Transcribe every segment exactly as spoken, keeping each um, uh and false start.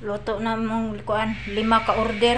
Luto na mong kuan, lima ka order.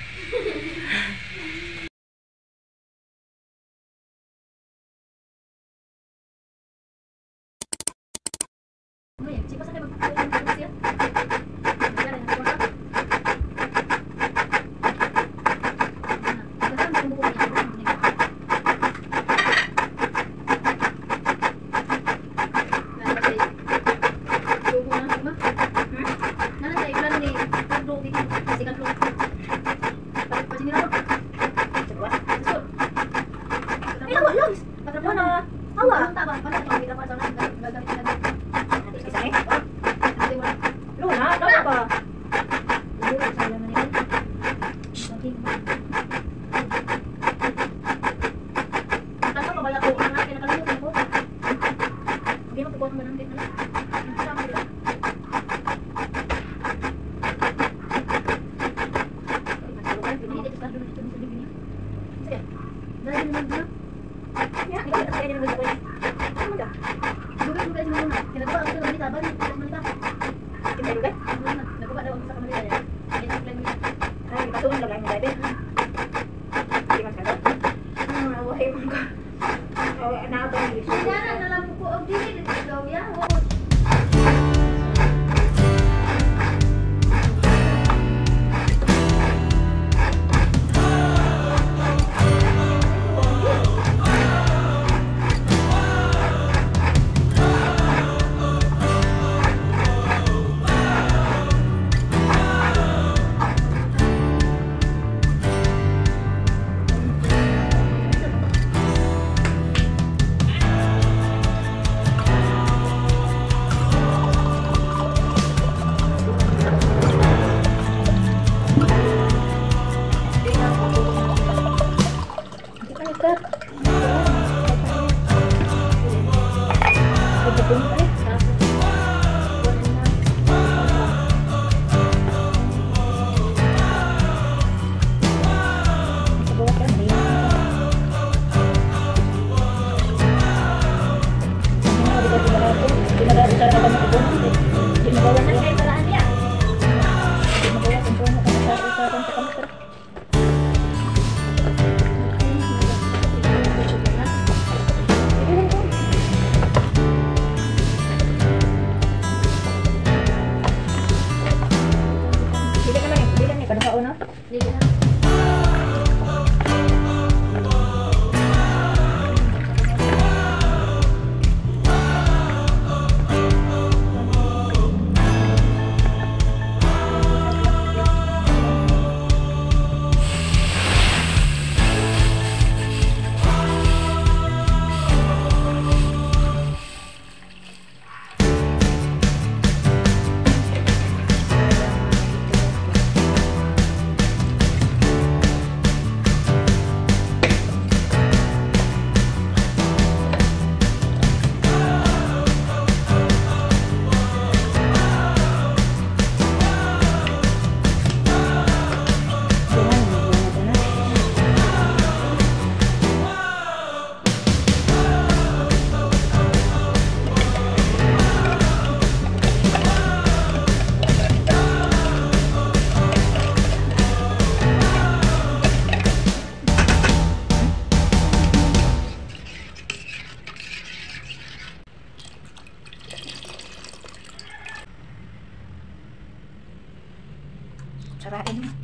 Sarain mo.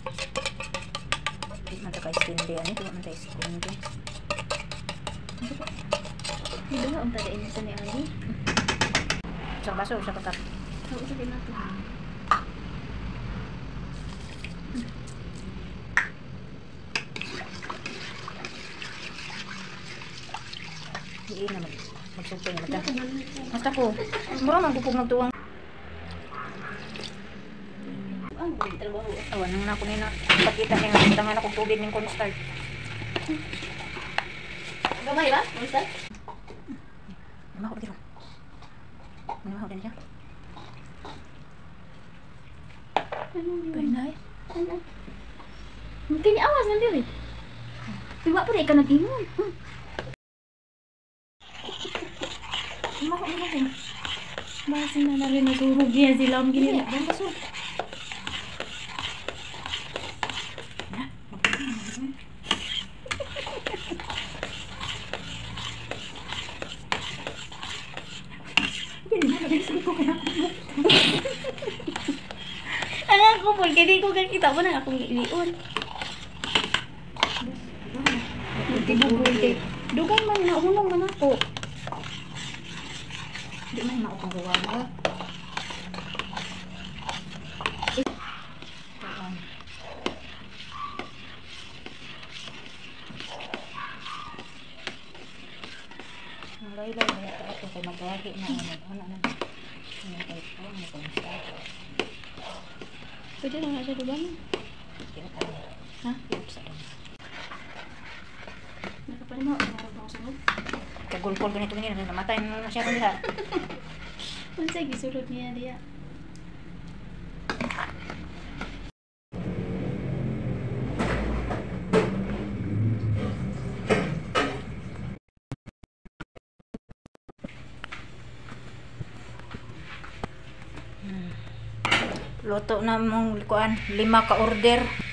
Hindi man tayo stindi. Ano ito man tayo stindi? Hindi ba ang tadain sa ni Ali? Isang baso, isang katat. Oo, sabihin natin. Hindi na mag magsupay na ta. Basta ko. Mura man kupog magtuwang. Awan nang na ko nina. Pakita niya nga tangan akong tubig ning cornstarch. Gamay ba? Cornstarch? Mahal dito. Mahal din siya. Pernay. Mungkin awas nanti rin. Tiba pa rin ka nag-ingon. Mahal din. Basin na na rin naturog yan sila ang gini. Yan baso. Ang ako po, kaya di ko kakita mo na akong ilion. Tibugol kay. Dugan man na, hunong man ako. Di man na ako gawa mo. Laylay na ito kay magwahi na ano ano ano. Ano kay ko ano kung sa. Pwede na nga siya dugan. Ha? Oops. Nakaparin mo, marap ako sunod. Kagulpol ganito ganito namatay na siya kung lahat. Mansay gisulod niya diya. Luto na mong kuan lima ka order.